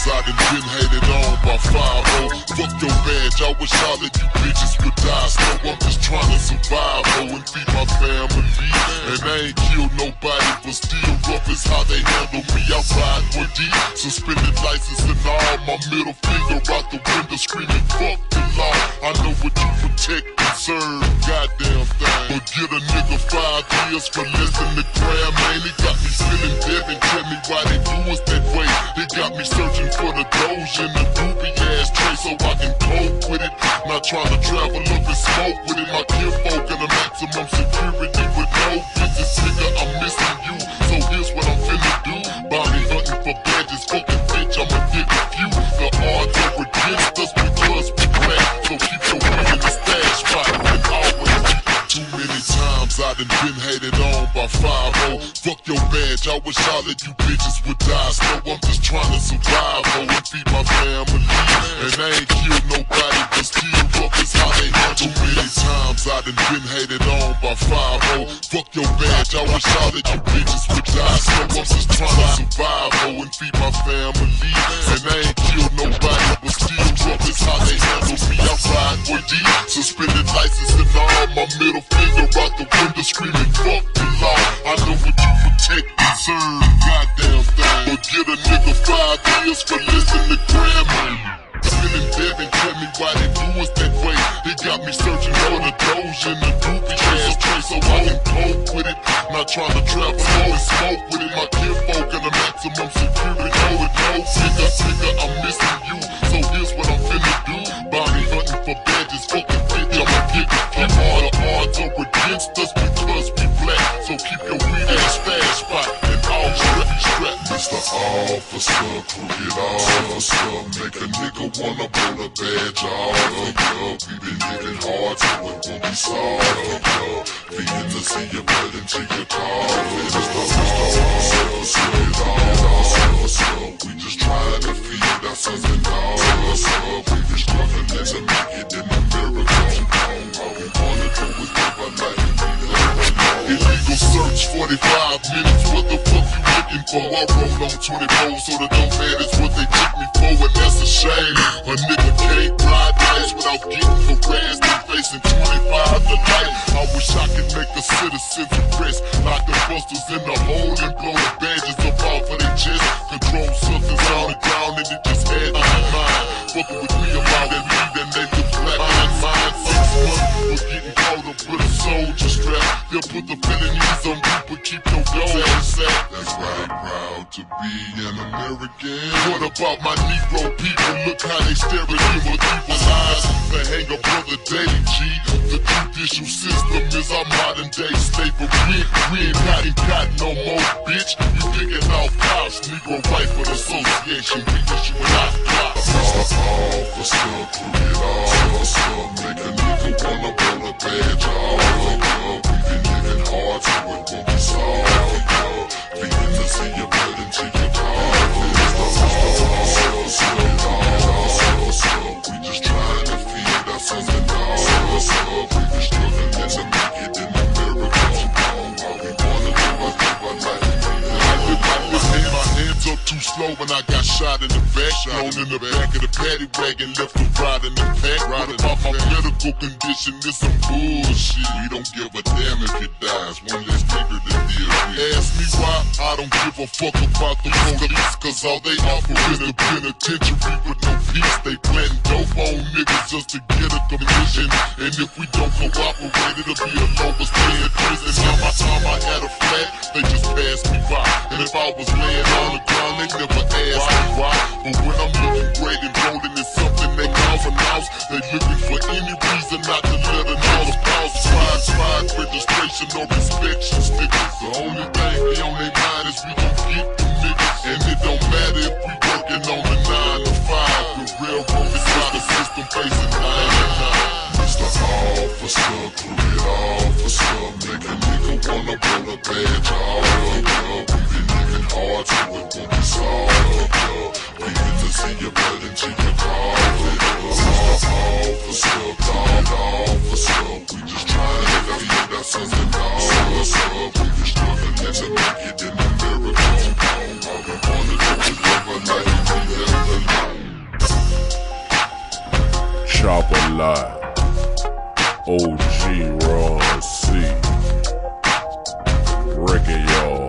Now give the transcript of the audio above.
times I done been hated on by 5-0. Fuck your badge, I wish all of you bitches would die slow. I'm just trying to survive, and feed my family. And I ain't killed nobody, but still rough is how they handle me. I ride 1 deep, suspended license and all. My middle finger out the window screaming, fuck the law. I know what you protect and serve, goddamn thing. But get a nigga 5 years for less than the gram, man. It got me feeling dead and tell me why they do us that way. It got me searching for the doge in the doobie ass tray so I can cope with it. Not trying to travel up and smoke with it. My kinfolk in the maximum security with no business, nigga. I'm missing you, so here's what I'm finna do. Bounty hunting for badges, fucking bitch, I'ma get a few. The odds are against us because we black, so keep your weed in the stash spot and always keep. Too many times I done been hated on by 5-0. Fuck your badge, I wish all of you bitches would die slow. I'm just trying to survive, and feed my family. And I ain't killed nobody, but still rough is how they handle. Too many times I done been hated on by 5-0. Fuck your badge, I wish all of you bitches would die slow. I'm just trying to survive, and feed my family. And I ain't killed nobody, but still rough is how they handle me. I ride 1 deep, suspended license and all. My middle finger out the window screaming, fuck the law. I know what you protect and serve, goddamn thing. But get a nigga 5 years for listening to grandma. Feeling dead and tell me why they do us that way. They got me searching for the doge in the doobie ass tray so I can cope with it. Not trying to travel or smoke with it. My kinfolk in the maximum security. Know it, no nigga, I'm missing you. So here's what I'm finna do. Bounty hunting for badges, fucking bitch, I'ma get a few. All the odds are against us because we black, so keep your weed in a stash spot and all strap. Mr. Officer, crooked officer, make a nigga wanna blow the badge off. We been hitting hard so it won't be soft. Feeding to see your blood into your car. Mr. Officer, we just trying to feed our sons and daughters. We been struggling to make it in America. All we wanna do is live our life and be loved. Illegal search, 45 minutes, what the fuck you looking for? I roll on 24, so the dumb man is what they took me for, and that's a shame. A nigga can't ride nice without getting harassed and facing 25 to life. I wish I could make a citizen's arrest, lock the busters in the hole and blow the badges up off of their chest. Control substance on the ground and it just had my mind. Fucking with me about that weed and they look black and mine. 6 months was getting caught up with a soldier strap. They'll put the felonies on you, but keep your gold sack. That's why I'm proud to be an American. What about my Negro people? Look how they stare at me with evil eyes. They hang a brother daily, G. The judicial system is our modern day slavery. We ain't got no more, bitch. You picking off cops. Negro Rifle Association, we issue an op. Officer, crooked officer, make a nigga wanna blow the badge off. We been living hard so it won't be soft. Feeding to see your blood into your car. We just trying to feed our sons and daughters. We been struggling to make it in America. All we wanna do is live our life and be loved. My hands up too slow when I got shot in the back. Thrown in the back of the paddy wagon, left to ride in the pack. What about my medical condition? It's some bullshit. We don't give a damn if it dies. One less nigga to deal with. Ask me why I don't give a fuck about the police, cause all they offer is the penitentiary with no peace. They planting dope on niggas just to get a commission. And if we don't cooperate, it'll be a longer stay in prison. Now my time I had a flat, they just passed me by. And if I was laying on the ground, they never asked me why. But when I'm looking great and rolling in something they call for house, they looking for any reason not to let another pause. Tried registration or inspection stickers. The only thing they on their mind is we gon' get them niggas. And it don't matter if we working on the 9 to 5. The railroad is not a system facing 9 to 9. Mr. Officer, crooked officer, make a nigga wanna blow the badge off. We been living hard so it won't be soft. Feeding to see your blood into your car. Officer, officer, we just trying to feed our sons and daughters. We been struggling to make it in America. All we wanna do is live a life and be chop a lot. OG Ron C. Wrecking y'all.